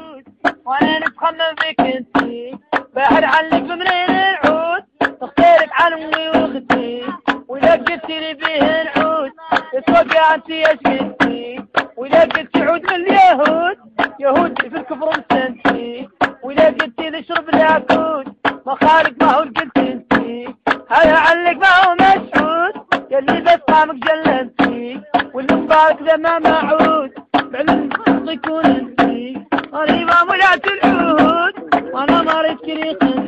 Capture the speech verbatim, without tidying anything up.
العود وانا نتخمم فيك انتي بحر عليك بمنين العود تختارك عن امي واختي ولا قلتي لي بيه العود اتوقع انتي ايش قلتي ولا قلتي عود من اليهود يهود في الكفر مستنتي ولا قلتي لي شرب العقود ما خالق ما هو قلت انتي هذا علق ما هو مشهود يلي بس قامك جلنتي واللي مبارك ذا ما معود بعلم يكون انتي غريبة مولات العهود وانا مريت كريخ